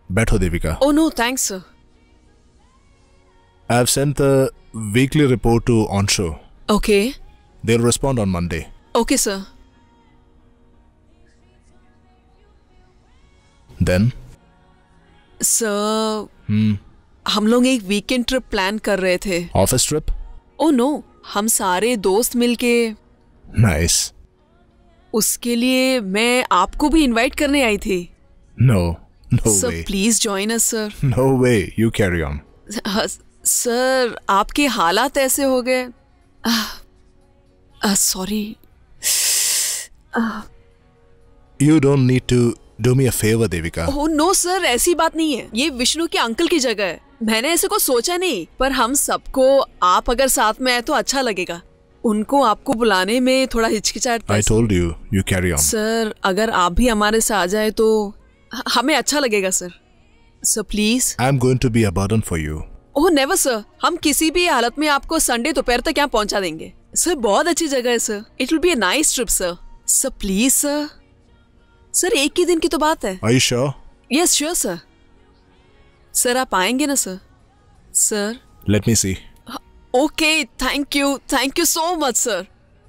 बैठो Devika. Oh no, thanks sir. I have sent the weekly report to Onsho. Okay. They'll respond on Monday. Okay sir. Then? Sir, हम लोग एक weekend trip plan कर रहे थे। Office trip? Oh no, हम सारे दोस्त मिलके। Nice. उसके लिए मैं आपको भी इनवाइट करने आई थी। No Sir, way. please join us sir. No way. You carry on. Sir, आपके हालात ऐसे हो गए। Sorry. You don't need to do me a favor, Devika. Oh no sir, ऐसी बात नहीं है। ये विष्णु के अंकल की जगह है। मैंने ऐसे को सोचा नहीं, पर हम सबको आप अगर साथ में आए तो अच्छा लगेगा। उनको आपको बुलाने में थोड़ा हिचकिचाहट। I told you. You carry on. Sir, अगर आप भी हमारे साथ आ जाए तो हमें अच्छा लगेगा sir. Sir please. I'm going to be a burden for you. Oh never sir, हम किसी भी हालत में आपको संडे दोपहर तक यहाँ पहुँचा देंगे। सर बहुत अच्छी जगह है sir. It will be a nice trip sir. Sir please sir. Sir एक ही दिन की तो बात है। Are you sure? Yes sure sir. Sir आप आएंगे ना sir? Sir Let me see. Okay, thank you so much sir.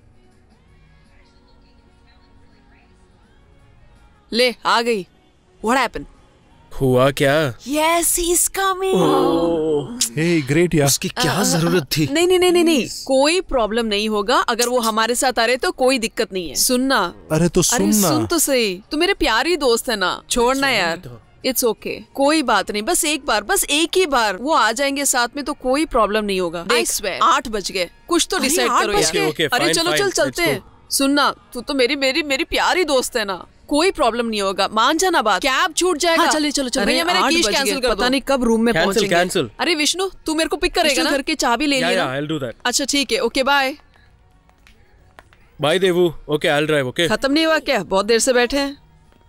ले आ गई। What happened? हुआ क्या? Yes he is coming. Hey, great यार। उसकी क्या जरूरत थी? नहीं, कोई प्रॉब्लम नहीं होगा। अगर वो हमारे साथ आ रहे तो कोई दिक्कत नहीं है। सुनना। अरे तो अरे सुनना। सुन तो सही, तू मेरे प्यारी दोस्त है ना, छोड़ना यार। इट्स ओके, कोई बात नहीं। बस एक ही बार वो आ जाएंगे साथ में तो कोई प्रॉब्लम नहीं होगा। देख 8 बज गए, कुछ तो डिसाइड करो यार। Okay, अरे fine, चलो fine, चल let's चलते हैं। सुनना, तू तो मेरी प्यारी दोस्त है ना, कोई प्रॉब्लम नहीं होगा। मान जाना बात। कैब छूट जाएगा। हाँ, चलो भैया मेरा कीज कैंसिल कर दो। पता नहीं कब रूम में पहुंचेंगे। कैंसिल। अरे विष्णु, तू मेरे को पिक करेगा ना? घर के चाबी ले लिया। I'll do that. अच्छा ठीक है, ओके बाय। Bye देवू। Okay, I'll drive. Okay. खत्म नहीं हुआ क्या? बहुत देर से बैठे हैं।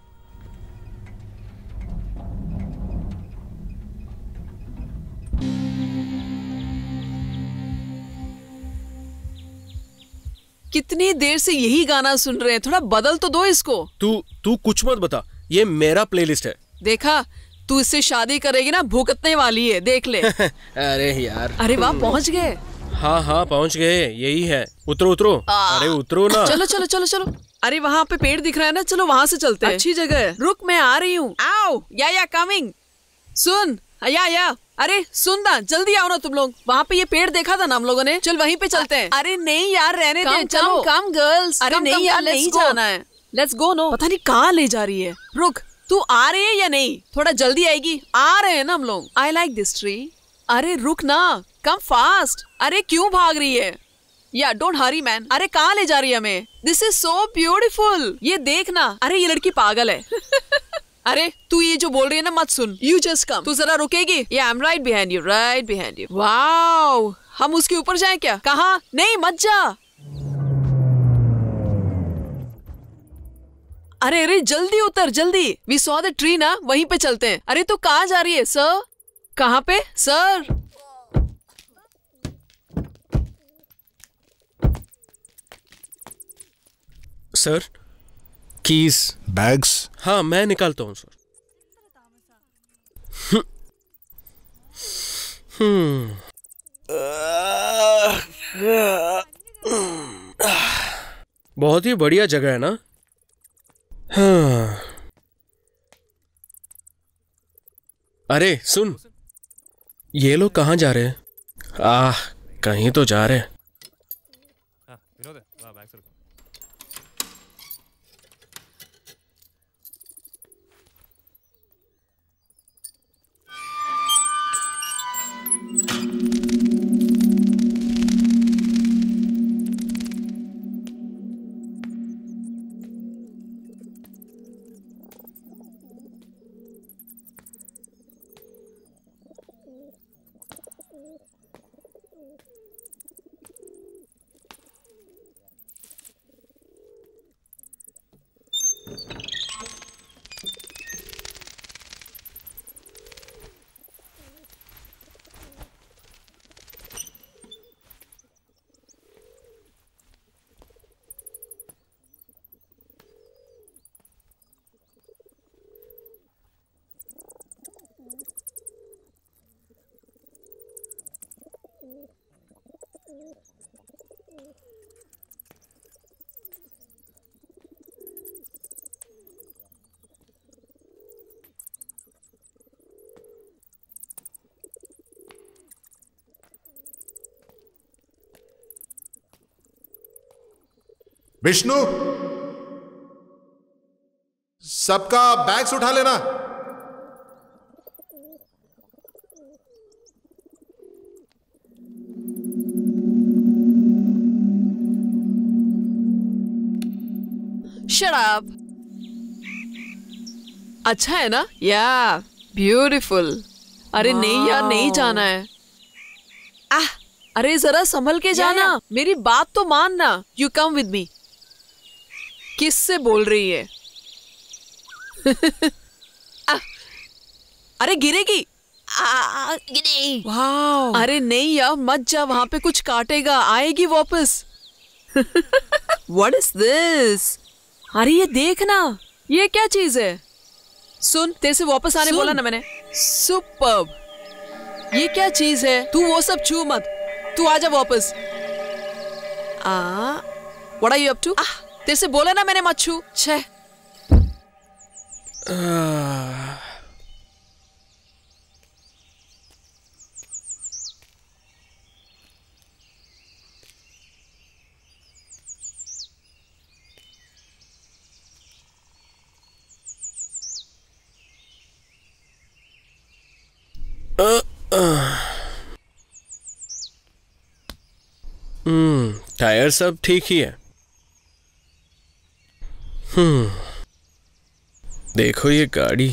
कितनी देर से यही गाना सुन रहे हैं, थोड़ा बदल तो दो इसको। तू कुछ मत बता, ये मेरा प्लेलिस्ट है। देखा, तू इससे शादी करेगी ना, भुगतने वाली है, देख ले। अरे यार। अरे वाह, पहुंच गए। हाँ पहुंच गए, यही है। उतरो। अरे उतरो ना। चलो। अरे वहाँ पे पेड़ दिख रहा है ना, चलो वहाँ से चलते हैं। अच्छी जगह है। रुक, मैं आ रही हूँ। आओ, या कमिंग। सुन, या अरे सुन ना, जल्दी आओ ना तुम लोग। वहाँ पे ये पेड़ देखा था ना हम लोगों ने, चल वहीं पे चलते हैं। अरे नहीं यार, रहने दे। चलो कम गर्ल्स। अरे नहीं यार, नहीं जाना है। Let's go. नो, पता नहीं कहाँ ले जा रही है। रुक, तू आ रही है या नहीं? थोड़ा जल्दी आएगी। आ रहे हैं ना हम लोग। I like this tree. अरे रुक ना, कम फास्ट। अरे क्यों भाग रही है? या डोंट हरी मैन। अरे कहाँ ले जा रही है हमें? This is so beautiful. ये देखना। अरे ये लड़की पागल है। अरे तू ये जो बोल रही है ना, मत सुन। You just come. तू जरा रुकेगी? या I am right behind you. Wow, हम उसके ऊपर जाएं क्या? कहाँ? नहीं, मत जा। अरे जल्दी उतर, जल्दी। वी सॉ द ट्री ना, वहीं पे चलते हैं। अरे तू कहाँ जा रही है? सर कहाँ पे? Sir sir, keys. Bags? हाँ मैं निकालता हूँ सर। बहुत ही बढ़िया जगह है ना? हाँ। अरे सुन, ये लोग कहाँ जा रहे हैं? कहीं तो जा रहे हैं। विष्णु, सबका बैग्स उठा लेना। Shut up. अच्छा है ना? या ब्यूटीफुल। अरे नहीं यार, नहीं जाना है। अरे जरा संभल के जाना। मेरी बात तो मानना। You come with me. किससे बोल रही है? अरे गिरेगी। वाह। अरे नहीं यार, मत जा, वहां पे कुछ काटेगा, आएगी वापस। What is this? अरे ये देखना, ये क्या चीज है? सुन, तेरे से वापस आने बोला ना मैंने। सुपर्ब। ये क्या चीज है? तू वो सब छू मत, तू आजा वापस। What are you up to? तेरे से बोला ना मैंने मत छू। छे। टायर सब ठीक ही है। देखो ये गाड़ी।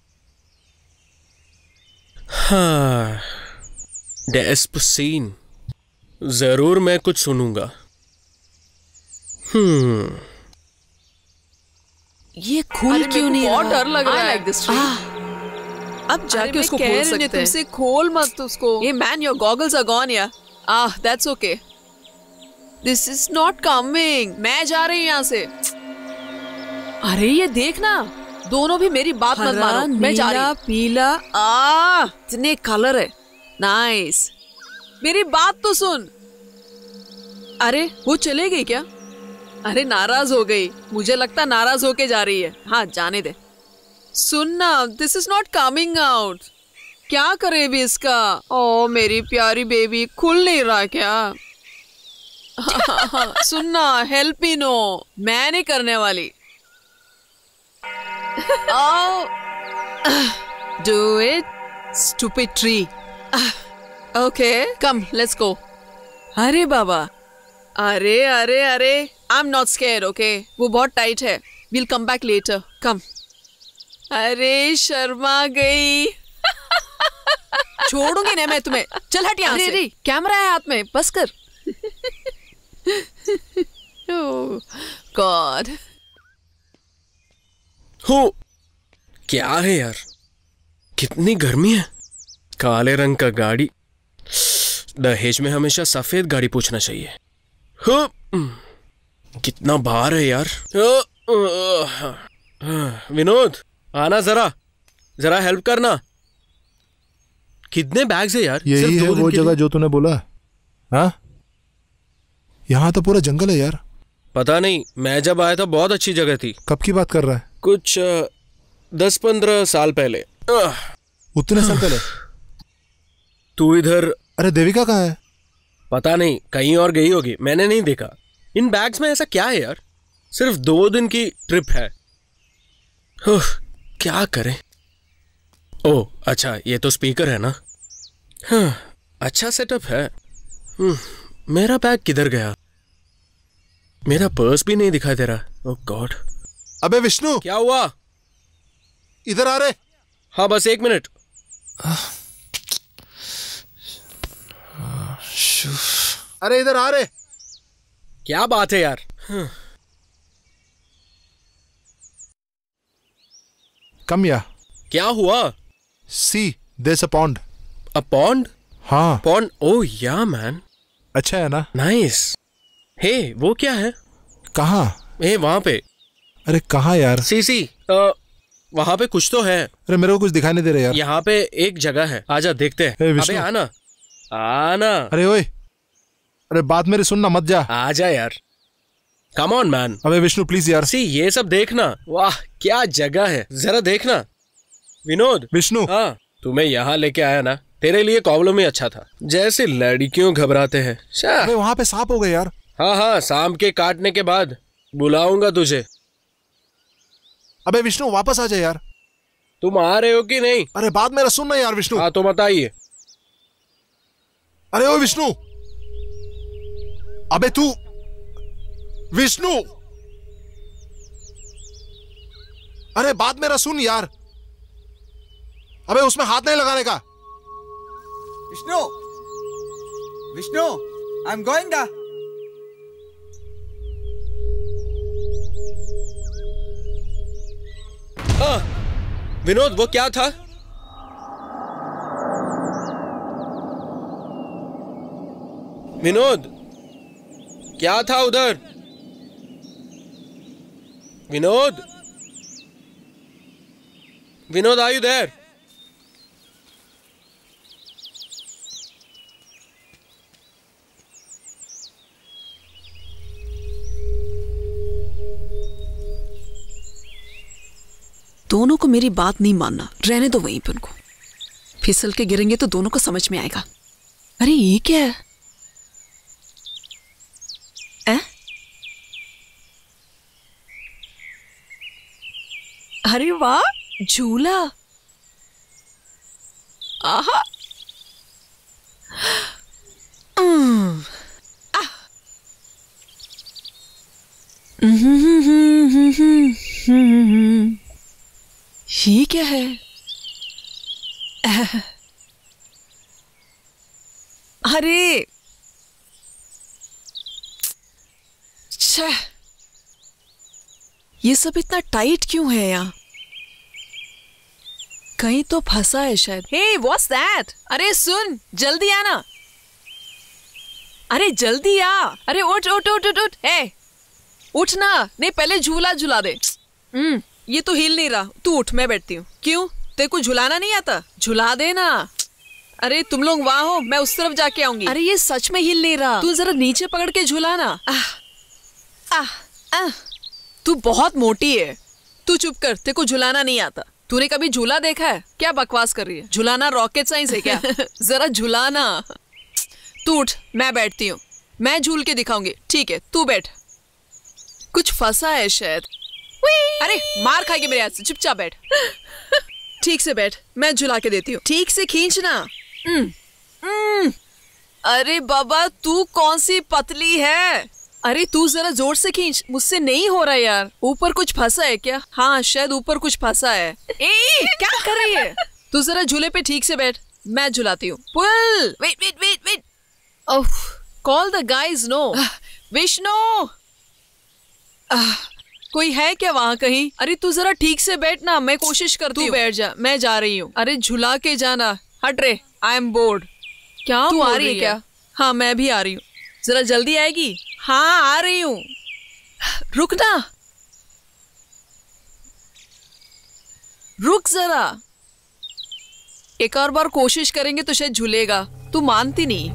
हाँ, डेस्पसीन। जरूर मैं कुछ सुनूंगा। ये खुल क्यों नहीं रहा? बहुत डर लग रहा है। अब जाके उसको खोल सकते हैं। तुमसे खोल मत उसको। ये man, your goggles are gone yeah. That's okay. This is not coming. मैं जा रही हूँ यहाँ से। अरे ये देखना, दोनों भी मेरी बात मत मानो। मैं जा रही हूँ। पीला, इतने कलर है। नाइस। मेरी बात तो सुन। अरे वो चले गई क्या? अरे नाराज हो गई। मुझे लगता नाराज होके जा रही है। हाँ, जाने दे। सुनना, this is not coming out. क्या करे भी इसका? ओ मेरी प्यारी बेबी, खुल नहीं रहा क्या? सुनना, हेल्प मी। नो, मैं नहीं करने वाली। Do it, stupid tree. Okay, come, let's go. अरे बाबा, अरे अरे अरे, I am not scared, okay? वो बहुत टाइट है। Will come back later, come. अरे शर्मा गई। छोड़ूंगी ना मैं तुम्हें। चल हट यहाँ से। कैमरा है हाथ में, बस कर। Oh God. हो, क्या है यार? कितनी गर्मी है। काले रंग का गाड़ी। दहेज में हमेशा सफेद गाड़ी पूछना चाहिए। हो, कितना भार है यार। विनोद, आना जरा हेल्प करना। कितने बैग्स है यार? यही है वो जगह जो तूने बोला? हाँ, यहाँ तो पूरा जंगल है यार। पता नहीं, मैं जब आया था बहुत अच्छी जगह थी। कब की बात कर रहा है? कुछ 10-15 साल पहले। उतने साल पहले? तू इधर? अरे देविका कहाँ है? पता नहीं, कहीं और गई होगी, मैंने नहीं देखा। इन बैग्स में ऐसा क्या है यार? सिर्फ 2 दिन की ट्रिप है। क्या करें? ओह अच्छा, ये तो स्पीकर है ना। हाँ, अच्छा सेटअप है। मेरा बैग किधर गया? मेरा पर्स भी नहीं दिखाई दे रहा। Oh god. अबे विष्णु, क्या हुआ? इधर आ रहे। हाँ, बस 1 मिनट। अरे इधर आ रहे। क्या बात है यार? कम या। क्या हुआ? See, there is a pond. A pond? हाँ। पॉन्ड? Oh yeah man. अच्छा है ना? नाइस। हे, वो क्या है? कहाँ? वहां पे। अरे कहाँ यार? सी वहां पे कुछ तो है। अरे मेरे को कुछ दिखाई नहीं दे रहा यार। यहाँ पे एक जगह है, आजा देखते हैं। अबे आना आना। अरे ओए, अरे बात मेरी सुनना, मत जा। आजा यार, कम ऑन मैन। अबे विष्णु प्लीज यार। सी, ये सब देखना। वाह क्या जगह है, जरा देखना। विनोद। विष्णु। हाँ, तुम्हें यहाँ लेके आया ना, तेरे लिए कॉलम ही अच्छा था। जैसे लड़कियों घबराते हैं। अरे वहाँ पे सांप हो गए यार। हाँ, सांप के काटने के बाद बुलाऊंगा तुझे। अबे विष्णु वापस आ जा यार। तुम आ रहे हो कि नहीं? अरे बात मेरा सुन ना यार विष्णु। हाँ तो बताइए। अरे ओ विष्णु, अबे तू विष्णु, अरे बात मेरा सुन यार। अबे उसमें हाथ नहीं लगाने का। Vishnu, Vishnu, I am going दा। विनोद वो क्या था? विनोद क्या था उधर? Vinod, Vinod are you there? दोनों को मेरी बात नहीं मानना, रहने दो वहीं पे उनको। फिसल के गिरेंगे तो दोनों को समझ में आएगा। अरे ये क्या है? अरे वाह, झूला। आहा। ये क्या है? अरे छे, ये सब इतना टाइट क्यों है यहाँ? कहीं तो फंसा है शायद। Hey what's that? अरे सुन, जल्दी आना। अरे जल्दी आ। अरे उठ उठ उठ उठ उठ। हे उठ ना। नहीं पहले झूला झुला दे। ये तो हिल नहीं रहा। तू उठ, मैं बैठती हूँ। क्यों, तेरे को झुलाना नहीं आता? झुला दे ना। अरे तुम लोग वहां हो, मैं उस तरफ जाके आऊंगी। अरे ये सच में हिल नहीं रहा। तू जरा नीचे पकड़ के झुला ना। तू बहुत मोटी है। तू चुप कर, तेरे को झुलाना नहीं आता। तूने कभी झूला देखा है? क्या बकवास कर रही है? झुलाना रॉकेट साइंस है क्या? जरा झुलाना। तू उठ, मैं बैठती हूँ। मैं झूल के दिखाऊंगी। ठीक है, तू बैठ। कुछ फंसा है शायद। अरे मार खाएगी मेरे हाथ से। चुपचाप बैठ। ठीक से बैठ, मैं झुला के देती हूँ। ठीक से खींचना। अरे बाबा, तू कौन सी पतली है? अरे तू जरा जोर से खींच, मुझसे नहीं हो रहा यार। ऊपर कुछ फंसा है क्या? हाँ शायद ऊपर कुछ फंसा है। क्या कर रही है? तू जरा झूले पे ठीक से बैठ, मैं झुलाती हूँ। Pull. Wait wait wait wait. Oh, call the guys. No Vishnu, कोई है क्या वहाँ कहीं? अरे तू जरा ठीक से बैठ ना, मैं कोशिश करती हूँ। तू बैठ जा, मैं जा रही हूँ। अरे झुला के जाना। हट रे, आई एम बोर्ड। क्या तू आ रही है क्या? हाँ मैं भी आ रही हूँ। जरा जल्दी आएगी? हाँ आ रही हूँ। रुक ना, रुक जरा। एक और बार कोशिश करेंगे तो शायद झूलेगा। तू मानती नहीं।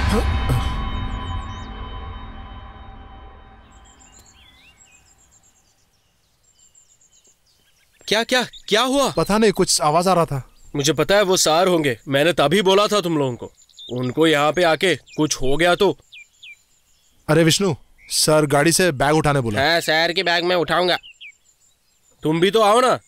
क्या क्या क्या हुआ? पता नहीं, कुछ आवाज आ रहा था। मुझे पता है वो सार होंगे, मैंने तभी बोला था तुम लोगों को। उनको यहाँ पे आके कुछ हो गया तो। अरे विष्णु, सर गाड़ी से बैग उठाने बोला। है, सैर की बैग मैं उठाऊंगा, तुम भी तो आओ ना।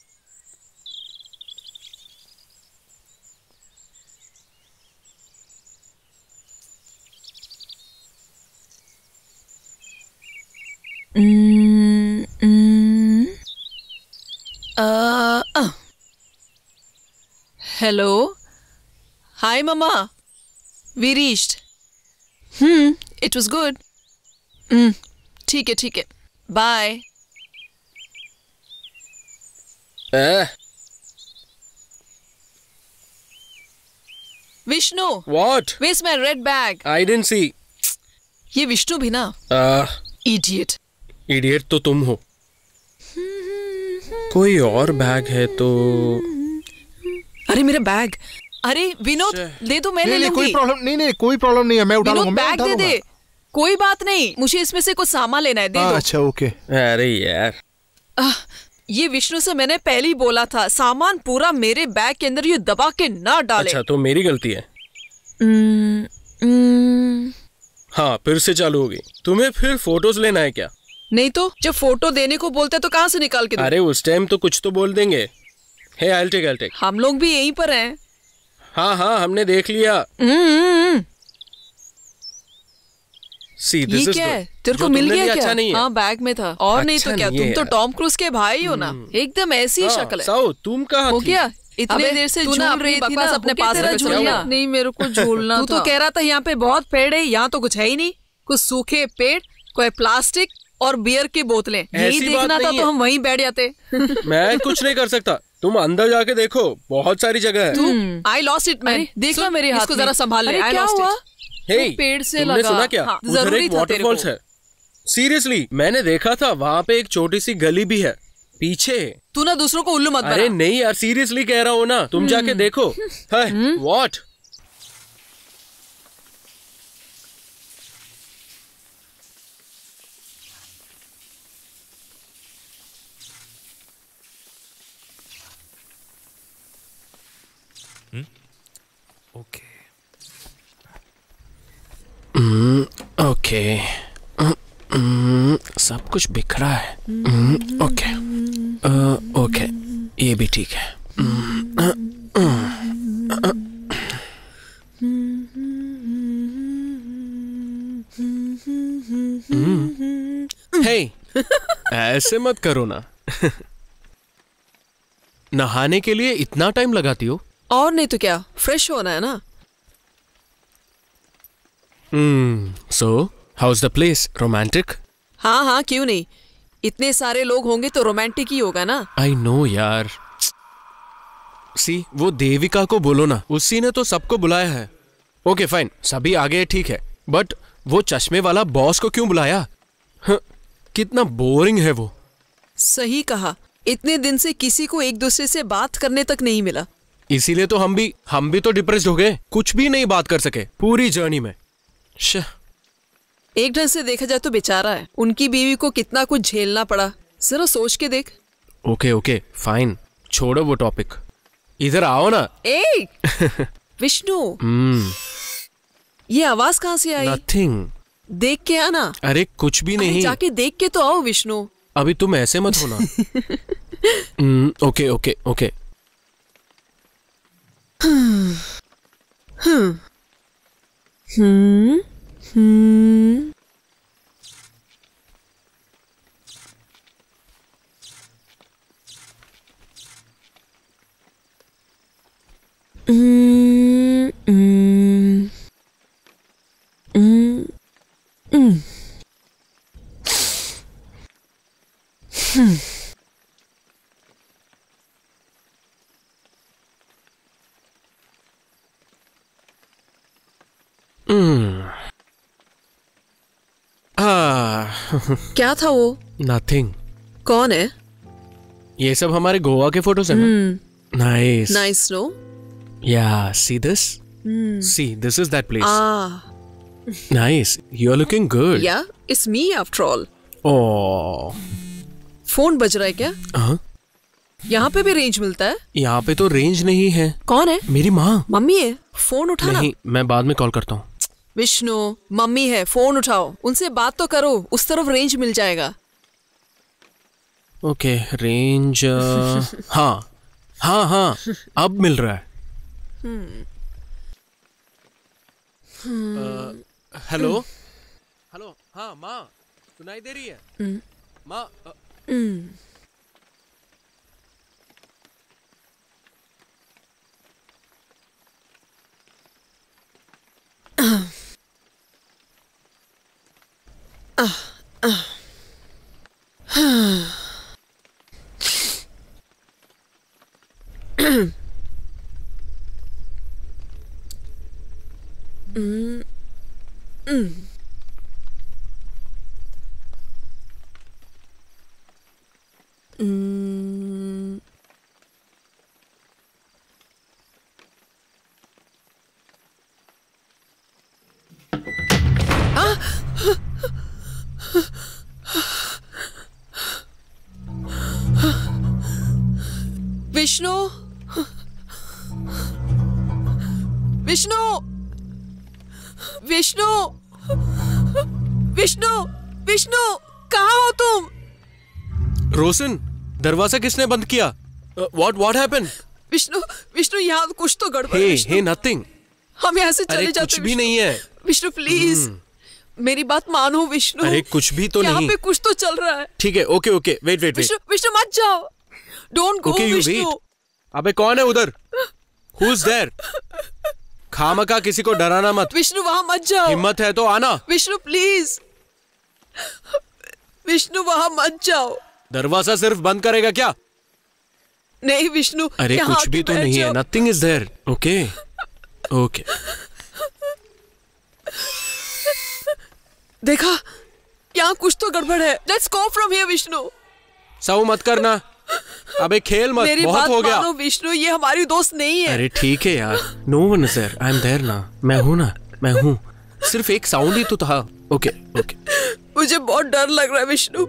Hello, hi mama, we reached. It was good. ठीक है, bye. Vishnu, what? Where's my red bag? I didn't see. ये विष्णु भी ना, इडियट। इडियट तो तुम हो। कोई और बैग है तो। अरे मेरा बैग। अरे विनोद, दे दो, मैं ले नहीं, कोई लूंगी। प्रॉब्लम नहीं, कोई प्रॉब्लम नहीं है, मैं उठा विनोद, लूंगा, मैं बैग उठा दे लूंगा। दे, कोई बात नहीं, मुझे इसमें से कुछ सामान लेना है, दे दो। अच्छा ओके। अरे यार, ये विष्णु से मैंने पहले ही बोला था, सामान पूरा मेरे बैग के अंदर ये दबा के ना डाले। अच्छा तो मेरी गलती है। हाँ, फिर से चालू हो गई। तुम्हें फिर फोटोज लेना है क्या? नहीं तो जब फोटो देने को बोलते तो कहाँ से निकाल के दूं? अरे उस टाइम तो कुछ तो बोल देंगे। हे, I'll take। हम लोग भी यहीं पर हैं। हाँ, हमने देख लिया। See, this ये is क्या good। है, तेरे जो को मिल तुमने गया लिया क्या? अच्छा नहीं है। हाँ, बैग में था। और नहीं अच्छा तो क्या, नहीं तुम है तो यार। टॉम क्रूज के भाई हो ना, एकदम ऐसी ही शक्ल है। साओ, तुम कहाँ हो थी? गया, इतने अबे, देर से तू झूल ना रही अपनी थी ना, बकवास अपने पास रख, झूलना। क्या हुआ? नहीं, मेरे को झूलना तू तो कह रहा था यहाँ पे बहुत पेड़ है, यहाँ तो कुछ है ही नहीं, कुछ सूखे पेड़, कोई प्लास्टिक और बियर की बोतलें। यही ऐसी बात देखना था नहीं तो है। हम वहीं बैठ जाते। मैं कुछ नहीं कर सकता, तुम अंदर जाके देखो, बहुत सारी जगह है। I lost it man. देखना मेरे हाथ इसको में। जरा संभाल ले। अरे, I क्या lost it। हुआ? हे, वो पेड़ से तुमने लगा। सुना क्या? हाँ, उधर जरूरी एक था तेरे वाटरफॉल्स को। है। सीरियसली, मैंने देखा था, वहाँ पे एक छोटी सी गली भी है पीछे। तू ना दूसरों को उल्लू मत अरे बना। नहीं यार, सीरियसली कह रहा हूँ ना, तुम जाके देखो। व्हाट? ओके ओके, सब कुछ बिखरा है। ओके, ओके, ये भी ठीक है। हे, ऐसे मत करो ना। नहाने के लिए इतना टाइम लगाती हो? और नहीं तो क्या, फ्रेश होना है ना। So, how's the place? Romantic? हाँ, क्यों नहीं, इतने सारे लोग होंगे तो रोमांटिक ही होगा ना। I know यार। सी, वो देविका को बोलो ना, उसी ने तो सबको बुलाया है। ओके फाइन, सभी आ गए, ठीक है, बट वो चश्मे वाला बॉस को क्यों बुलाया? कितना बोरिंग है वो। सही कहा, इतने दिन से किसी को एक दूसरे से बात करने तक नहीं मिला। इसीलिए तो हम भी तो डिप्रेस्ड हो गए, कुछ भी नहीं बात कर सके पूरी जर्नी में। एक ढंग से देखा जाए तो बेचारा है, उनकी बीवी को कितना कुछ झेलना पड़ा, जरा सोच के देख। ओके फाइन, छोड़ो वो टॉपिक, इधर आओ ना। ए विष्णु, ये आवाज कहाँ से आई? नथिंग। देख के आना। अरे कुछ भी अरे नहीं। जाके देख के तो आओ विष्णु। अभी तुम ऐसे मत होना। ओके। क्या था वो? नथिंग। कौन है? ये सब हमारे गोवा के फोटोज हैं ना? Nice. Nice no. Yeah see this, see this is that place. Nice, you are looking good. Yeah it's me after all. Oh, phone बज रहा है क्या? हाँ, यहाँ पे भी रेंज मिलता है? यहाँ पे तो रेंज नहीं है। कौन है? मेरी माँ। मम्मी है? फोन उठाना। नहीं, मैं बाद में कॉल करता हूँ। विष्णु, मम्मी है, फोन उठाओ, उनसे बात तो करो, उस तरफ रेंज मिल जाएगा। ओके, रेंज हाँ हाँ हाँ, अब मिल रहा है। हेलो हेलो, हाँ माँ, सुनाई दे रही है? माँ विष्णु, विष्णु, विष्णु, विष्णु, विष्णु, कहाँ हो तुम? रोशन, दरवाजा किसने बंद किया? What happened? विष्णु, विष्णु, यहाँ कुछ तो गड़बड़ है। Hey Vishnu, hey, nothing. हम यहाँ से अरे चले जाते कुछ हैं, भी विष्णु। नहीं है। विष्णु प्लीज, मेरी बात मानो विष्णु। अरे कुछ भी तो यहाँ नहीं। पे कुछ तो चल रहा है। ठीक है, okay okay, wait wait wait. Vishnu, Vishnu मत जाओ, don't go okay, you Vishnu. Wait. अबे कौन है उधर? Who is there? खामखा किसी को डराना मत। विष्णु वहाँ मत जाओ। हिम्मत है तो आना। विष्णु प्लीज, विष्णु वहाँ मत जाओ। दरवाजा सिर्फ बंद करेगा क्या? नहीं विष्णु, अरे यहाँ कुछ भी आके तो बैठ नहीं है, जाओ। Nothing is there. Okay okay. देखा, यहाँ कुछ तो गड़बड़ है। Let's go from here Vishnu. सऊ मत करना। अबे खेल मत, मेरी बहुत बात हो गया। मानो विष्णु, ये हमारी दोस्त नहीं है। अरे ठीक है यार, no one is there, I am there ना। मैं हूं ना, मैं हूं। सिर्फ एक साउंड ही तो था। Okay okay. मुझे बहुत डर लग रहा है विष्णु।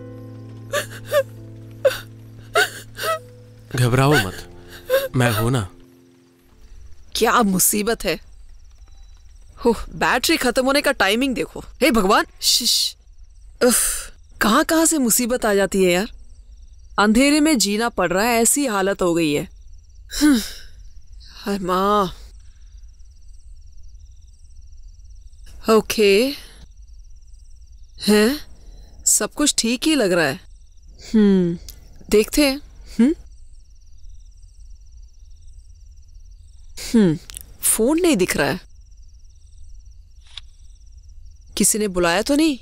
घबराओ मत, मैं हूं ना। क्या मुसीबत है। हो, बैटरी खत्म होने का टाइमिंग देखो। हे भगवान, शिश। कहाँ कहाँ से मुसीबत आ जाती है यार। अंधेरे में जीना पड़ रहा है, ऐसी हालत हो गई है। अरे माँ। ओके, हैं, सब कुछ ठीक ही लग रहा है। देखते हैं। फोन नहीं दिख रहा है। किसी ने बुलाया तो नहीं?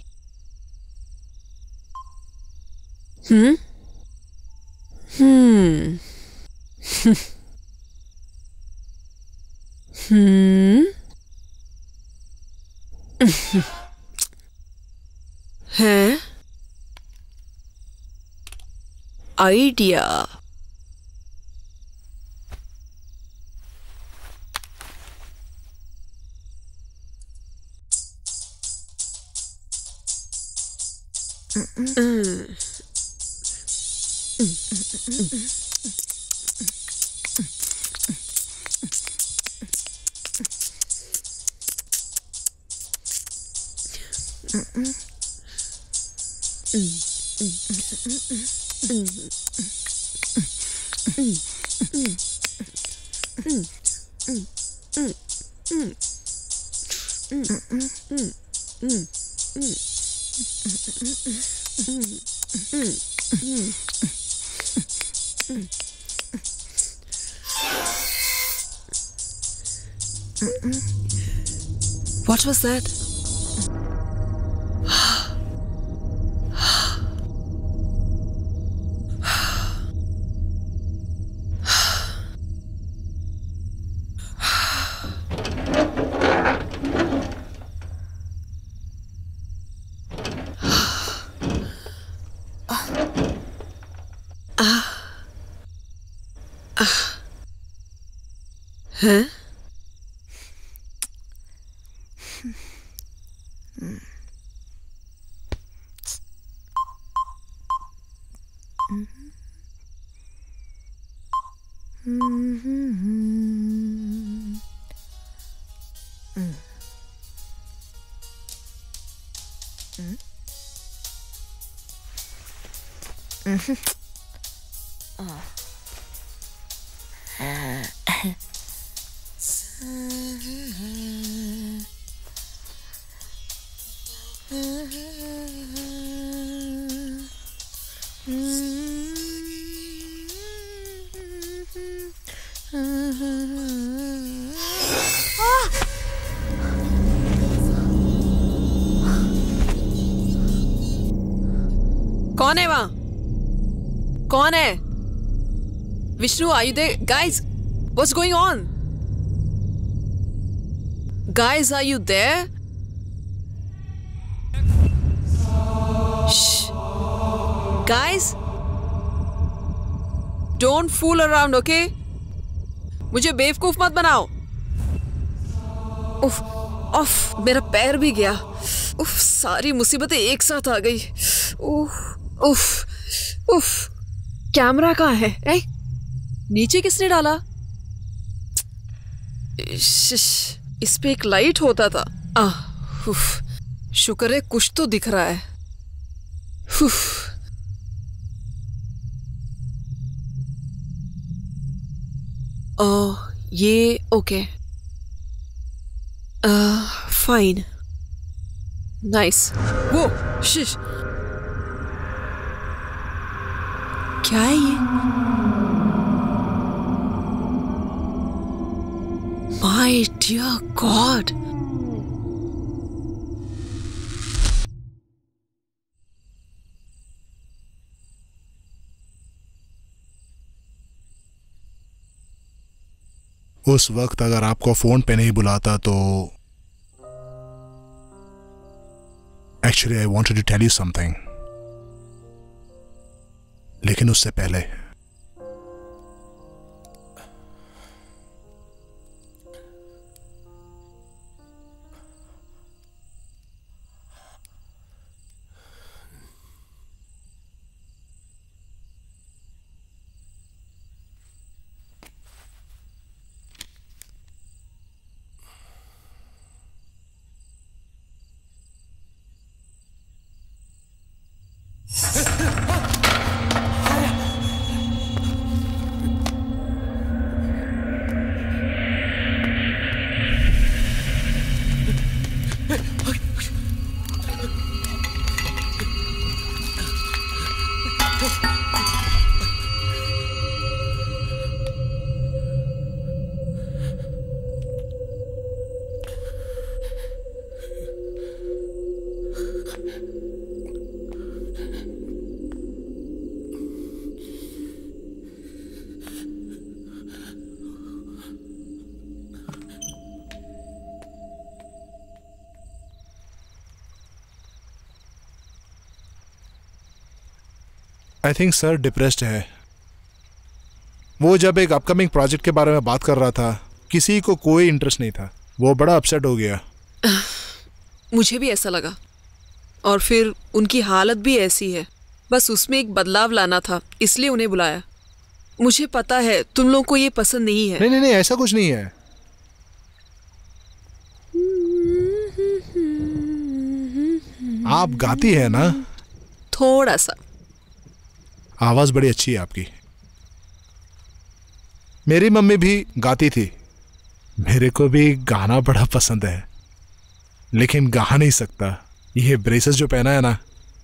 हैं? आइडिया। What was that? हैं? कौन है वहां? कौन है? Vishnu, are you there? Guys, what's going on? Guys, are you there? Guys, don't fool around, okay? मुझे बेवकूफ मत बनाओ। उफ, उफ, मेरा पैर भी गया। उफ, सारी मुसीबतें एक साथ आ गई। उफ, उफ, उफ, कैमरा कहाँ है? नीचे किसने डाला? इस पे एक लाइट होता था। उफ, शुक्र है कुछ तो दिख रहा है। उफ, ये ओके, फाइन, नाइस। वो शिश, क्या है ये? माय डियर गॉड, उस वक्त अगर आपको फोन पे नहीं बुलाता तो actually I wanted to tell you something, लेकिन उससे पहले आई थिंक सर डिप्रेस्ड है। वो जब एक अपकमिंग प्रोजेक्ट के बारे में बात कर रहा था, किसी को कोई इंटरेस्ट नहीं था। वो बड़ा अपसेट हो गया। मुझे भी ऐसा लगा, और फिर उनकी हालत भी ऐसी है। बस उसमें एक बदलाव लाना था, इसलिए उन्हें बुलाया। मुझे पता है तुम लोगों को ये पसंद नहीं है। नहीं नहीं नहीं, ऐसा कुछ नहीं है। आप गाती है ना? थोड़ा सा। आवाज बड़ी अच्छी है आपकी। मेरी मम्मी भी गाती थी। मेरे को भी गाना बड़ा पसंद है, लेकिन गा नहीं सकता। ये ब्रेसेस जो पहना है ना,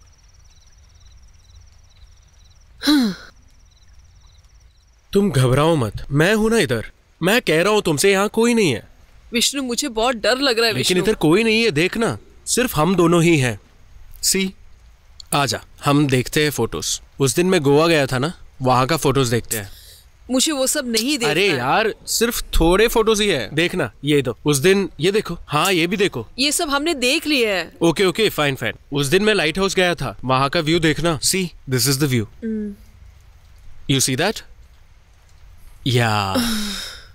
तुम घबराओ मत, मैं हूं ना इधर। मैं कह रहा हूं तुमसे, यहाँ कोई नहीं है। विष्णु, मुझे बहुत डर लग रहा है। लेकिन विष्णु, इधर कोई नहीं है, देखना, सिर्फ हम दोनों ही हैं। सी, आजा, हम देखते हैं फोटोज। उस दिन मैं गोवा गया था ना, वहां का फोटोज देखते हैं। मुझे वो सब नहीं देखना। अरे यार, सिर्फ थोड़े फोटोज ही है, देखना। ये दो, उस दिन ये देखो, हाँ ये भी देखो। ये सब हमने देख लिया है। Okay okay, fine fine. उस दिन मैं लाइट हाउस गया था, वहां का व्यू देखना। See, this is the view. You see that? Yeah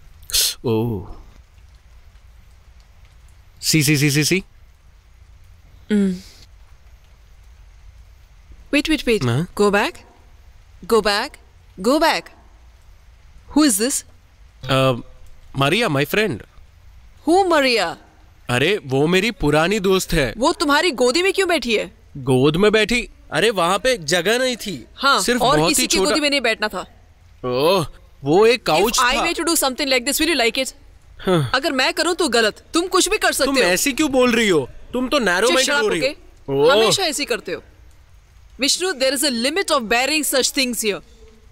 oh, see see see see see, Wait, wait, wait. Huh? Go back. Go back. Go back. Who is this? Maria my friend. Who Maria? अरे वो मेरी पुरानी दोस्त है। वो तुम्हारी गोदी में क्यों बैठी है? गोद में बैठी? अरे वहाँ पे जगह नहीं थी। हाँ, सिर्फ और बहुत किसी ही की छोटा। गोदी में नहीं बैठना था। ओह, वो एक काउच If I था। were to do something like this, will you like it? अगर मैं करूँ तो गलत। तुम कुछ भी कर तुम सकते हो। ऐसी क्यों बोल रही हो? तुम तो नैरो Just माइंडेड shut हो up, रही okay? हो। ओह, हमेशा ऐसी करते हो। Vishnu, there is a limit of bearing such things here.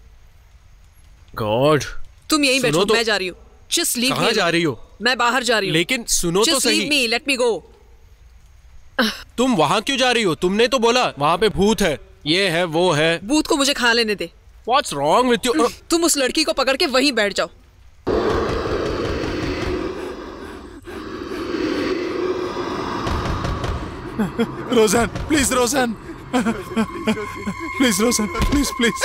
God. तुम यहीं सुनो बैठो, तो- मैं जा रही हूँ। Just leave कहाँ me जा alone. रही हो? मैं बाहर जा रही हूँ। लेकिन सुनो तो Just सही। leave me, let me go. तुम वहाँ क्यों जा रही हो? तुमने तो बोला वहाँ पे भूत है, ये है, वो है। भूत को मुझे खा लेने दे। What's wrong with you? तुम उस लड़की को पकड़ के वहीं बैठ जाओ। रोजान, प्लीज रोजान, प्लीज रोजान, प्लीज प्लीज।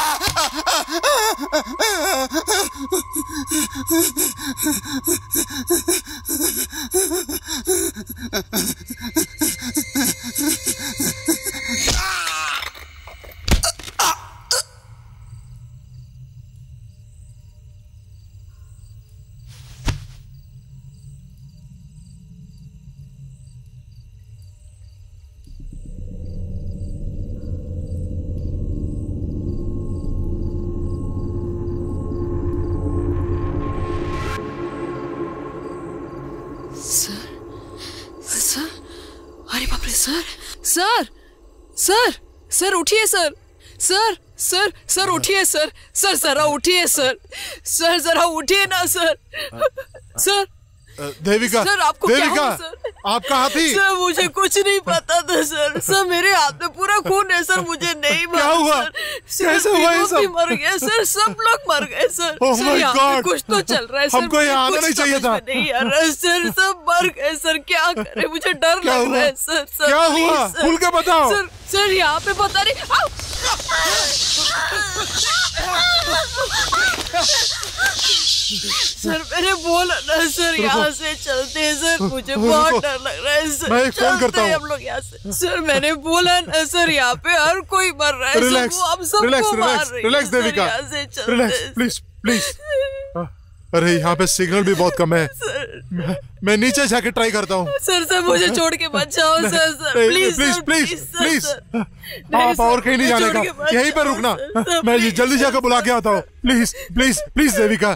सर, अरे बाप रे, सर, सर, सर, सर उठिए सर, सर, सर, सर उठिए सर, सर जरा उठिए सर, सर जरा उठिए ना सर, सर, देविका, सर आपको क्या देविका, हुआ सर? आपका हाथी। सर मुझे कुछ नहीं पता था सर, सर मेरे हाथ में पूरा खून है सर, मुझे नहीं क्या मालूम हुआ? सर, कैसे हुआ ये सब? भी मर गए सर, सब लोग मर गए सर, Oh सर my यहाँ पे God! कुछ तो चल रहा है सर, हमको यहाँ मुझे आना कुछ नहीं चाहिए समझ था। में नहीं आ रहा है सर, सब मर गए सर, क्या करे, मुझे डर क्या लग हुआ? रहा है सर, सर क्या please, हुआ? सर, खुल के बताओ। सर, सर यहाँ पे पता नहीं, आओ! सर मैंने बोला ना सर, यहाँ से चलते हैं सर, मुझे बहुत डर लग रहा है सर, मैं एक फोन चलते करता हैं हूँ। हम लोग यहाँ से। सर मैंने बोला ना सर, यहाँ पे हर कोई मर रहा है सर, रिलैक्स, वो हम सबको रिलैक्स, मार रिलैक्स, रही रिलैक्स है सर, देविका, यहाँ से चलते रिलैक्स, हैं। Please please. अरे यहाँ पे सिग्नल भी बहुत कम है। मैं नीचे जाके ट्राई करता हूँ। सर सर मुझे छोड़ के मत जाओ sir, sir please please sir, please sir, please, sir. आप और कहीं नहीं मुझे जाने छोड़ के का, मत यहीं पर जाओ, रुकना। सर, सर, मैं please, जल्दी जाकर बुला के आता हूँ। Please please please Devika.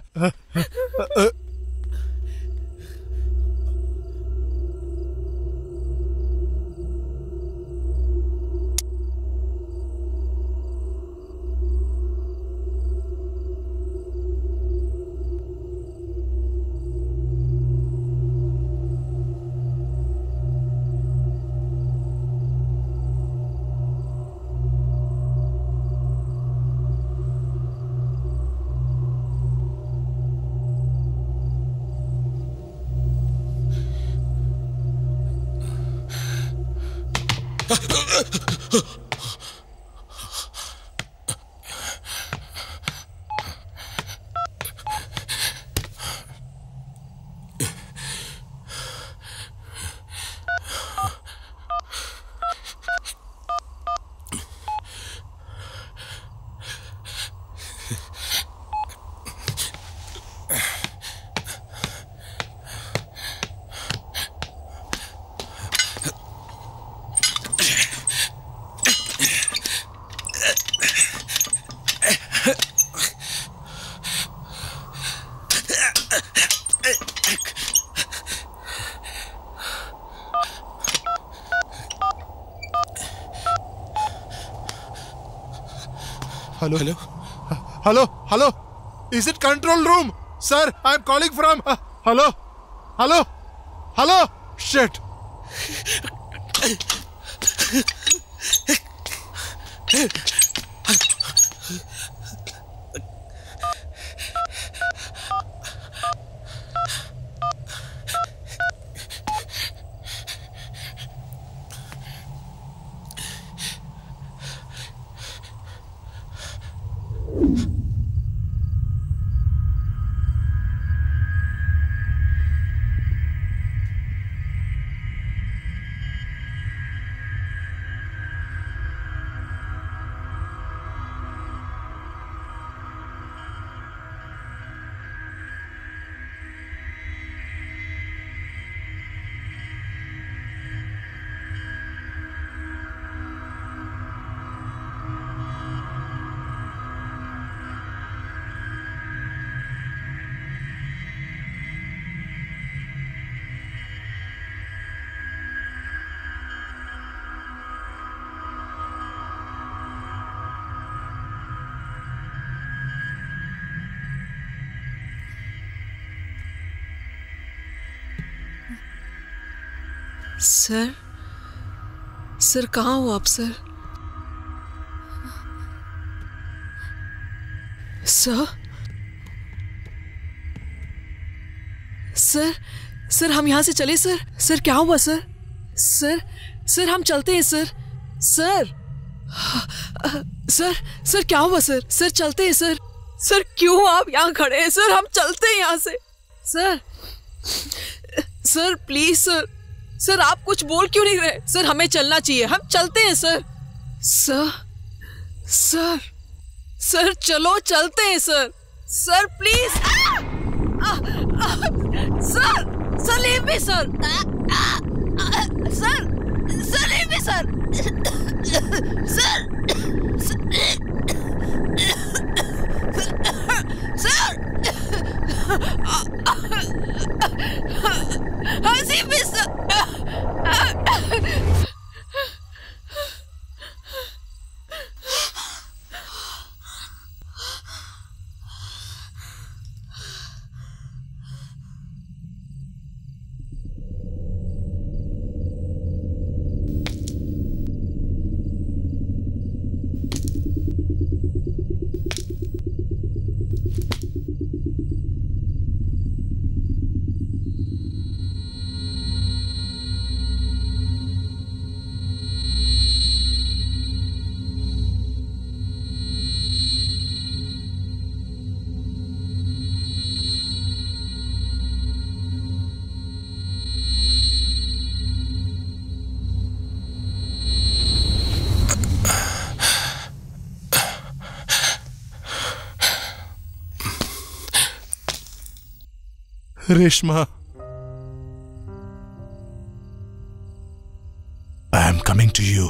Hello hello hello hello, is it control room? Sir I am calling from, hello hello hello, shit. Sir, sir कहाँ हो आप सर? सर, सर, सर हम यहाँ से चले सर? सर क्या हुआ सर? सर, सर हम चलते हैं सर। सर, सर, सर क्या हुआ सर? सर चलते हैं सर। सर क्यों आप यहाँ खड़े हैं सर? हम चलते हैं यहाँ से sir. Sir please sir, sir आप कुछ बोल क्यों नहीं रहे? सर हमें चलना चाहिए, हम चलते हैं सर। सर, सर, सर चलो चलते हैं sir. Sir please. Sir, sir leave me sir. Sir, sir leave me sir. Sir, sir, leave me sir. Reshma, I am coming to you.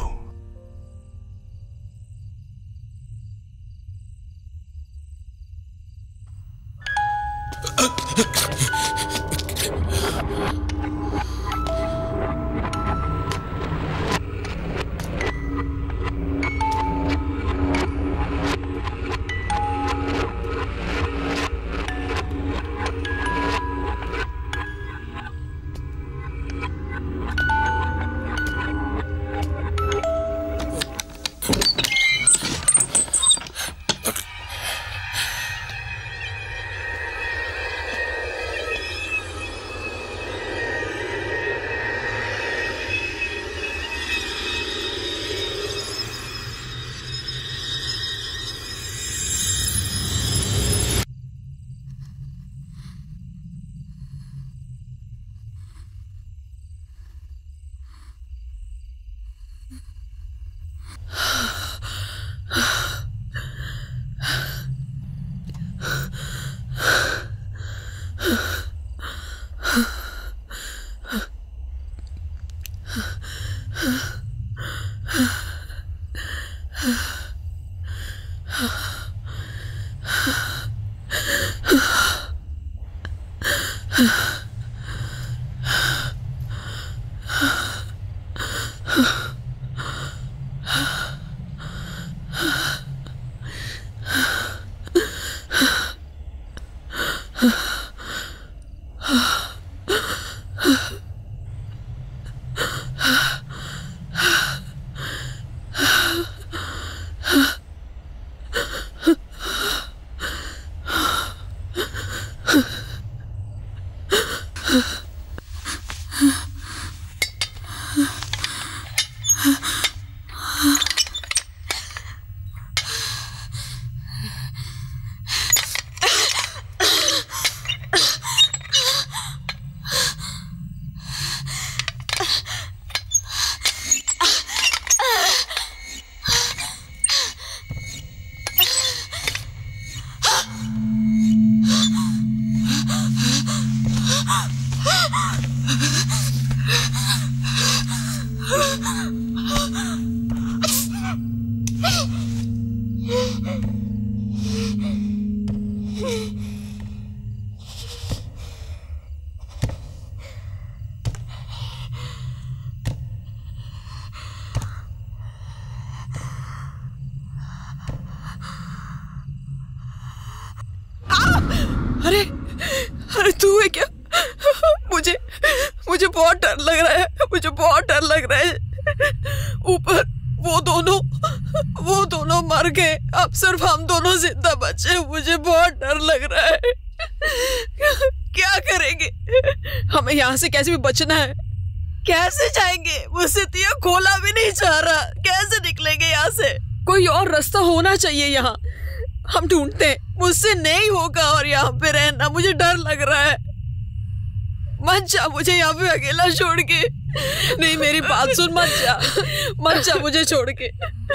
मुझे बहुत डर लग रहा है। ऊपर वो दोनों मर गए, अब सिर्फ हम दोनों जिंदा बचे। मुझे बहुत डर लग रहा है। क्या करेंगे? हमें यहाँ से कैसे भी बचना है। कैसे जाएंगे? मुझसे तो यह खोला भी नहीं जा रहा। कैसे निकलेंगे यहाँ से? कोई और रास्ता होना चाहिए यहाँ। हम ढूंढते हैं, मुझसे नहीं होगा और यहाँ पे रहना। मुझे डर लग रहा है। मत जा मुझे यहाँ पे अकेला छोड़ के। नहीं, मेरी बात सुन, मत जा मुझे छोड़ के।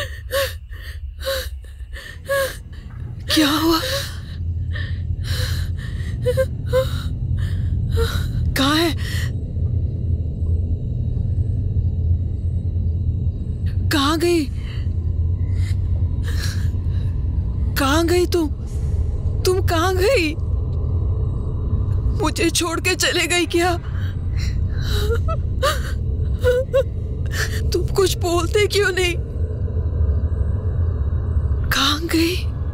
क्या हुआ? कहाँ है? कहाँ गई? कहाँ गई तुम कहाँ गई? मुझे छोड़ के चले गई क्या? तुम कुछ बोलते क्यों नहीं? कहाँ गई?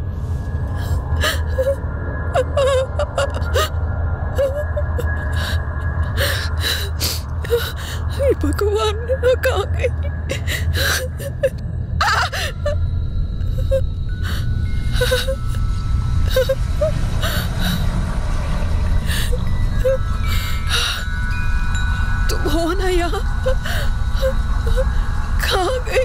हे भगवान, कहाँ गई? तुम हो ना यहाँ? कहाँ गई?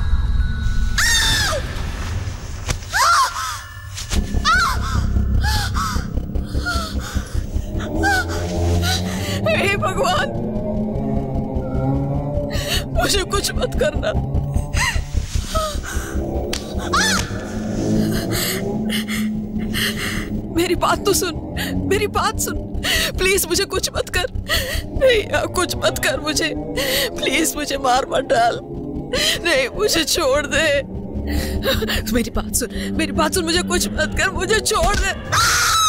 हे भगवान, मुझे कुछ मत करना। मेरी बात तो सुन, मेरी बात सुन। प्लीज मुझे कुछ मत कर। नहीं, कुछ मत कर मुझे। प्लीज मुझे मार मत डाल। नहीं, मुझे छोड़ दे। मेरी बात सुन, मुझे कुछ मत कर। मुझे छोड़ दे।